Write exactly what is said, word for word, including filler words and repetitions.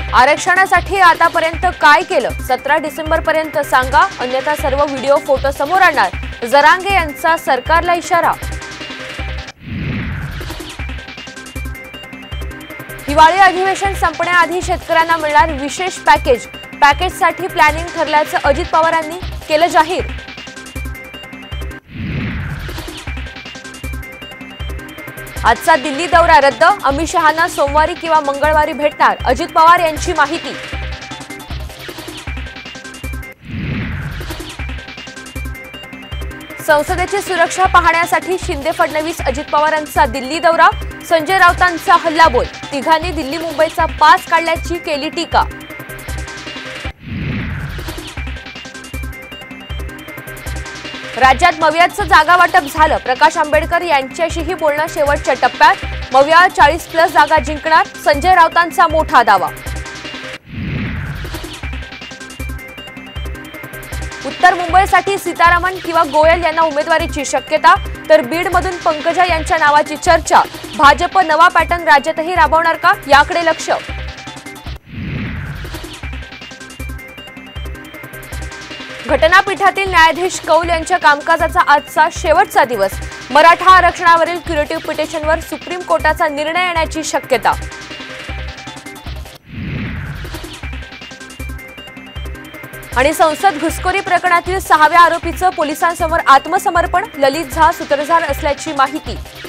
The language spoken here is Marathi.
आरक्षणासाठी आतापर्यंत काय केलं, सतरा डिसेंबर पर्यंत सांगा, अन्यथा सर्व व्हिडिओ फोटो समोर आणणार, जरांगे यांचा सरकारला इशारा। हिवाळी अधिवेशन संपण्याआधी शेतकऱ्यांना मिळणार विशेष पॅकेज, पॅकेजसाठी प्लॅनिंग ठरल्याचं अजित पवारांनी केलं जाहीर। आजचा दिल्ली दौरा रद्द, अमित शहांना सोमवारी किंवा मंगळवारी भेटणार, अजित पवार यांची माहिती। संसदेची सुरक्षा पाहण्यासाठी शिंदे फडणवीस अजित पवारांचा दिल्ली दौरा, संजय राऊतांचा हल्लाबोल, तिघांनी दिल्ली मुंबईचा पास काढल्याची केली टीका। राज्यात मवियाचं जागा वाटप झालं, प्रकाश आंबेडकर यांच्याशीही बोलणं शेवटच्या टप्प्यात, मविया चाळीस प्लस जागा जिंकणार, संजय राऊतांचा मोठा दावा। उत्तर मुंबईसाठी सीतारामन किंवा गोयल यांना उमेदवारीची शक्यता, तर बीडमधून पंकजा यांच्या नावाची चर्चा, भाजप नवा पॅटर्न राज्यातही राबवणार का, याकडे लक्ष। घटनापीठातील न्यायाधीश कौल यांच्या कामकाजाचा आजचा शेवटचा दिवस, मराठा आरक्षणावरील क्युरेटिव्ह पिटिशनवर सुप्रीम कोर्टाचा निर्णय येण्याची शक्यता। आणि संसद घुसखोरी प्रकरणातील सहाव्या आरोपीचं पोलिसांसमोर आत्मसमर्पण, ललित झा सूत्रधार असल्याची माहिती।